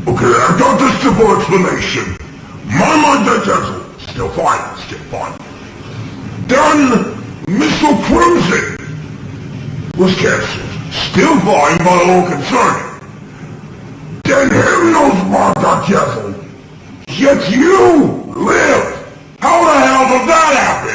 Okay, I got the simple explanation. My Dazzle, still fine. Then, Missile Crimson was cancelled. Still fine, but a little concerning. Then Hymnos Dazzle. Yet you live. How the hell did that happen?